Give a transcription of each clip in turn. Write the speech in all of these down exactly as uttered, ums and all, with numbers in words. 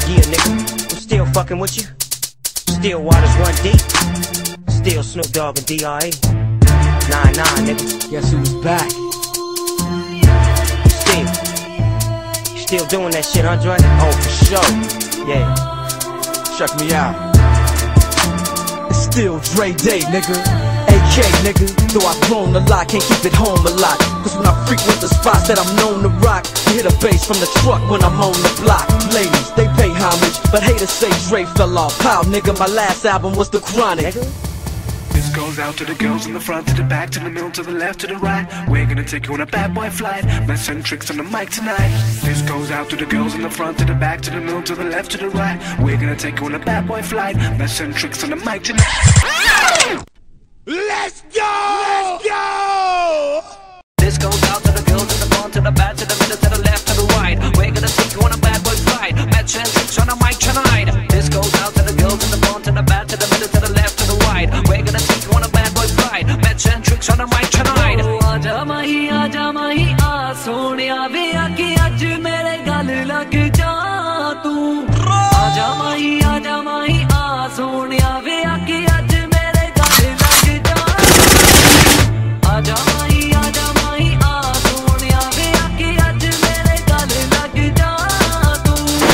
Yeah, nigga, I'm still fucking with you. Still waters run deep. Still Snoop Dogg and D R E. Nah, nah, nigga. Guess who's back? Still. You still doing that shit, Andre? Oh, for sure. Yeah. Check me out. It's still Dre Day, nigga. A K, nigga. Though I've grown a lot, can't keep it home a lot. Cause when I frequent the spots that I'm known to rock, you hear the bass from the truck when I'm on the block. Ladies, they pay homage, but haters say Dre fell off. Pow, nigga, my last album was The Chronic. This goes out to the girls in the front, to the back, to the middle, to the left, to the right. We're gonna take you on a bad boy flight. Mess and tricks on the mic tonight. This goes out to the girls in the front, to the back, to the middle, to the left, to the right. We're gonna take you on a bad boy flight. Mess and tricks on the mic tonight. Let's go! Let's go! This goes out to the girls in the front, to the back, to the middle, to the left, to the right. We're gonna take you on a bad boy flight. Match and tricks on the mic tonight. This goes out to the girls in the front, to the back, to the middle, to the left, to the right. We're gonna take you on a bad boy flight. Match and tricks on the mic tonight. आजा माही आजा माही आ सोनिया वे आके आज मेरे गल लग जा तू आजा माही आजा माही आ सोनिया वे आके आज मेरे गल लग जा आजा माही आजा माही आ सोनिया वे आके आज मेरे गल लग जा तू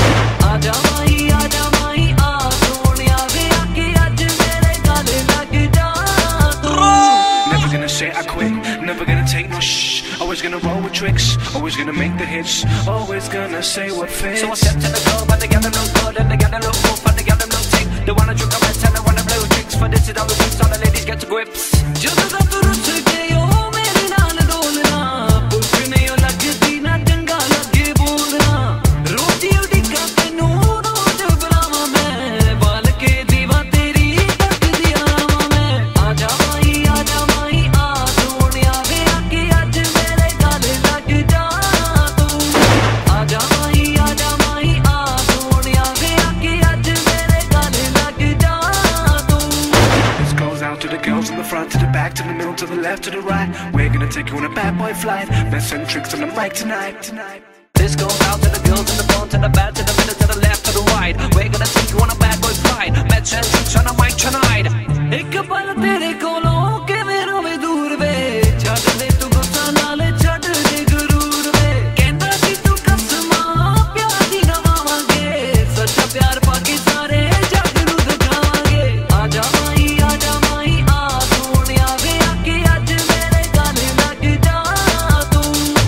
आजा माही आजा माही आ सोनिया वे आके आज मेरे गल लग जा तू Never gonna say I quit, never gonna take no shh. Always gonna roll with tricks, always gonna make the hits, always gonna say what fits. So I step to the club and they got them look good and they got them look cool and they got them look tick. They wanna drink on my ten, they wanna play with tricks. For this is all the tricks, all the ladies get to grips. ਜਦੋਂ ਦਾ ਤੂੰ ਰੁੱਸ ਗਏ ਓ ਮੇਰੇ ਨਾਲ ਡੋਲਣਾ ਪੁੱਛਨੇ ਓ ਲੱਗਦੀ ਨਾ ਚੰਗਾ ਲੱਗੇ ਬੋਲਣਾ ਰੋਟੀ ਉਡੀਕਾਂ ਤੈਨੂੰ ਰੋਜ਼ ਬੁਲਾਵਾਂ ਮੈਂ ਬਾਲ ਕੇ ਦੀਵਾ ਤੇਰੀ ਤੱਕਦੀ ਆਵਾਂ ਮੈਂ ਆਜਾ ਮਾਈ ਆਜਾ ਮਾਈ ਆ ਸੋਹਣਿਆ ਵੇ ਆਕੇ ਅੱਜ ਮੇਰੇ ਗਲ ਲੱਗ ਜਾ ਤੂੰ ਆਜਾ ਮਾਈ ਆਜਾ ਮਾਈ ਆ ਸੋਹਣਿਆ ਵੇ ਆਕੇ ਅੱਜ ਮੇਰੇ ਗਲ ਲੱਗ ਜਾ ਤੂੰ This goes out to the girls in the front, to the back, to the middle, to the left, to the right. We're gonna take you on a bad boy flight. Mess and tricks on the mic tonight. Tonight. This goes out to the girls in the front, to the back, to the middle, to the left, to the right. We're gonna take you on a bad boy flight. Match and tricks on the mic tonight. ਇੱਕ ਪਲ ਤੇਰੇ ਕੋਲੋਂ ਕਿਵੇਂ ਰੋਵੇ ਦੂਰ ਵੇ ਛੱਡ ਦੇ ਤੂੰ ਗੁੱਸਾ ਨਾਲ ਛੱਡ ਦੇ ਗਰੂਰ ਵੇ ਕਹਿੰਦਾ ਸੀ ਤੂੰ ਕਸਮਾਂ ਪਿਆਰ ਦੀ ਨਵਾਵਾਂਗੇ ਸੱਚਾ ਪਿਆਰ ਪਾ ਕੇ ਸਾਰੇ ਜੱਗ ਨੂੰ ਦਿਖਾਵਾਂਗੇ ਆਜਾ ਮਾਈ ਆਜਾ ਮਾਈ ਆ ਸੋਹਣਿਆ ਵੇ ਆਕੇ ਅੱਜ ਮੇਰੇ ਗਲ ਲੱਗ ਜਾ ਤੂੰ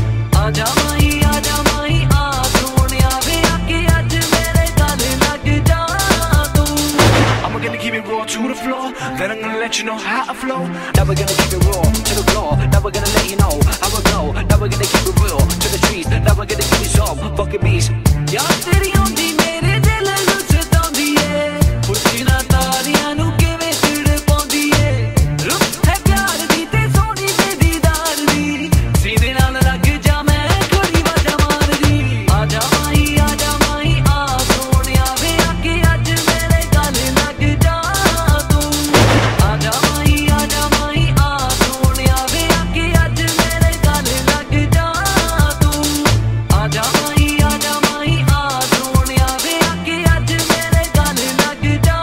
ਆਜਾ ਮਾਈ ਆਜਾ ਮਾਈ ਆ ਸੋਹਣਿਆ ਵੇ ਆਕੇ ਅੱਜ ਮੇਰੇ ਗਲ ਲੱਗ ਜਾ ਤੂੰ I'm gonna keep it raw to the floor, then I'm gonna let you know how I flow. Now we're gonna keep it raw to the floor. Now we're gonna let you know how we go. Now we're gonna keep it real to the trees. Now we're gonna give you some fucking beats. ਯਾਦ ਤੇਰੀ ਆਉਂਦੀ ਮੇਰੇ ਦਿਲ ਨੂੰ ਸਤਾਉਂਦੀ ਏ ਪੁੱਛੀ ਨਾ ਤਾਰੀਆਂ ਨੂੰ ਕਿਵੇਂ ਚਿੜ ਪਾਉਂਦੀ ਏ ਰੁੱਤ ਹੈ ਪਿਆਰ ਦੀ ਤੇ ਸੋਹਣੀ ਤੇ ਦੀਦਾਰ ਦੀ ਸੀਨੇ ਨਾਲ ਲੱਗ ਜਾ ਮੈਂ ਥੋੜੀ ਵਾਜਾ ਮਾਰਦੀ ਆਜਾ ਮਾਈ ਆਜਾ ਮਾਈ ਆ ਸੋਹਣਿਆ ਵੇ ਆਕੇ ਅੱਜ ਮੇਰੇ ਗਲ ਲੱਗ ਜਾ ਤੂੰ ਆਜਾ ਮਾਈ ਆਜਾ ਮਾਈ ਆ ਸੋਹਣਿਆ ਵੇ ਆਕੇ ਅੱਜ ਮੇਰੇ ਗਲ ਲੱਗ ਜਾ ਤੂੰ ਆਜਾ ਮਾਈ ਆਜਾ ਮਾਈ ਆ ਸੋਹਣਿਆ ਵੇ ਆਕੇ ਅੱਜ ਮੇਰੇ ਗਲ ਲੱਗ ਜਾ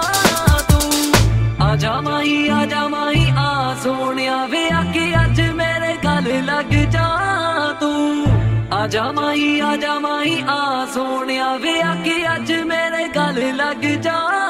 ਤੂੰ ਆਜਾ ਮਾਈ ਆਜਾ ਮਾਈ ਆ ਸੋਹਣਿਆ ਵੇ ਆਕੇ ਅੱਜ ਮੇਰੇ ਗਲ ਲੱਗ ਜਾ ਤੂੰ ਆਜਾ ਮਾਈ ਆਜਾ ਮਾਈ ਆ ਸੋਹਣਿਆ ਵੇ ਆਕੇ ਅੱਜ ਮੇਰੇ ਗਲ ਲੱਗ ਜਾ